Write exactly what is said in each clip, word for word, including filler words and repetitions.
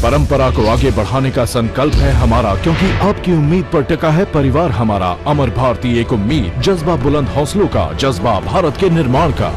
परंपरा को आगे बढ़ाने का संकल्प है हमारा, क्योंकि आपकी उम्मीद पर टिका है परिवार हमारा। अमर भारती एक उम्मीद, जज्बा बुलंद हौसलों का, जज्बा भारत के निर्माण का।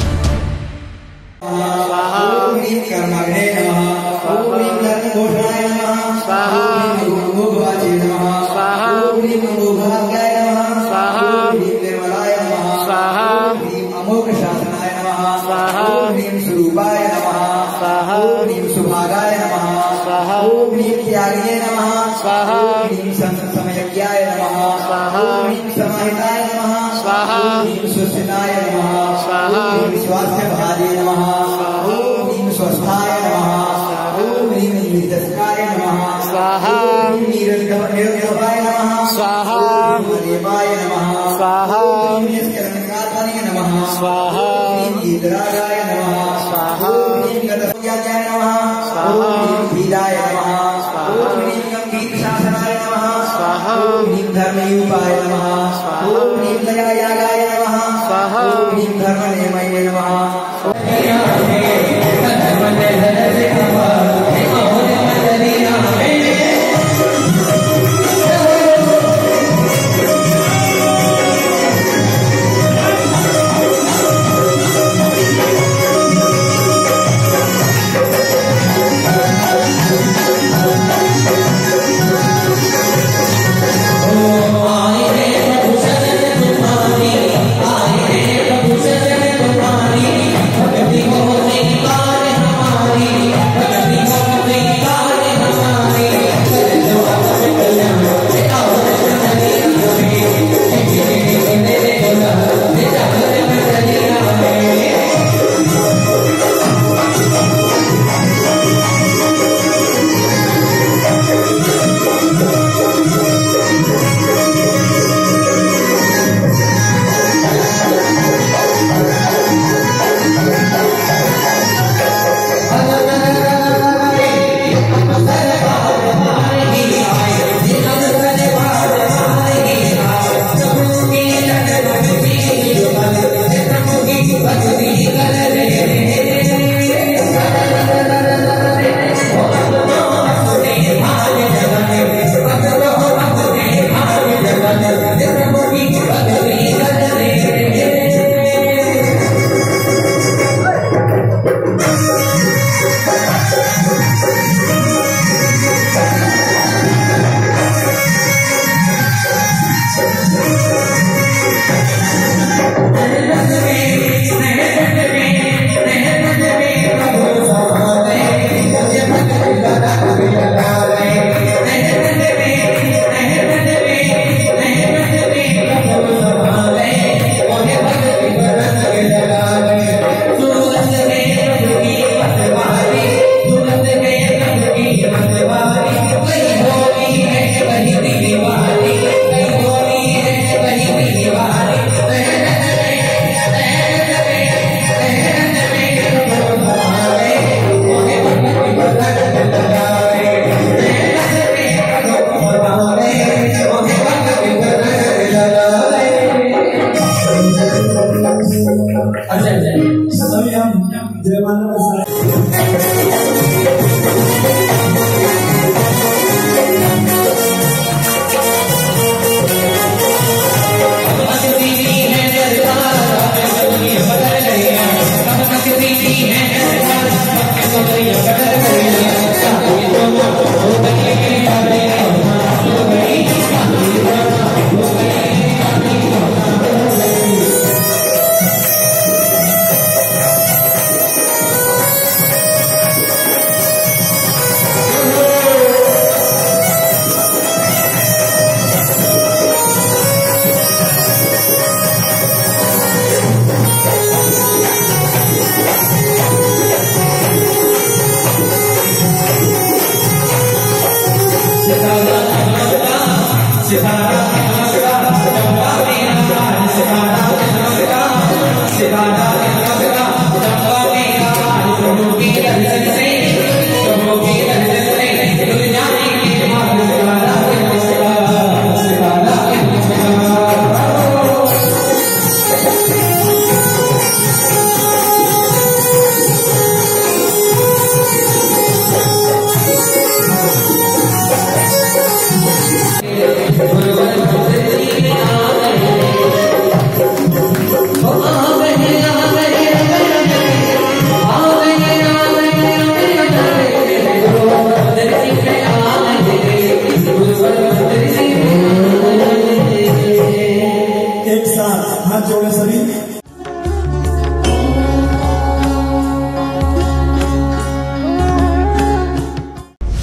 सुभागाय नमः स्वाहा। ओम ह्रीं त्यागिने नमः स्वाहा। ह्रीं समयज्ञाय नमः स्वाहा। ह्रीं समाहिताय नमः स्वाहा। ह्रीं सुस्थिताय नमः स्वाहा। ह्रीं स्वास्थ्यभाजे नमः स्वाहा। ह्रीं स्वस्थाय नमः स्वाहा। ह्रीं निर्दस्काय नमः स्वाहा। ह्रीं निरंतरनिर्भवाय नमः स्वाहा। देवाय नमः स्वाहा। ह्रीं निष्कलंकात्मने नमः स्वाहा। ह्रीं ईदरागाय नमः स्वाहा। ह्रीं गतज्ञाय नमः स्वाहा। ह्रीं धीराय नमः स्वाहा। ह्रीं गंभीरशासनाय नमः स्वाहा। ह्रीं धर्मयूपाय नमः स्वाहा। ह्रीं दयायागाय नमः स्वाहा। ह्रीं धर्मनियमये नमः।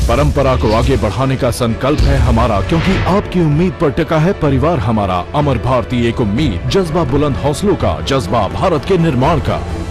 परंपरा को आगे बढ़ाने का संकल्प है हमारा, क्योंकि आपकी उम्मीद पर टिका है परिवार हमारा। अमर भारती एक उम्मीद, जज्बा बुलंद हौसलों का, जज्बा भारत के निर्माण का।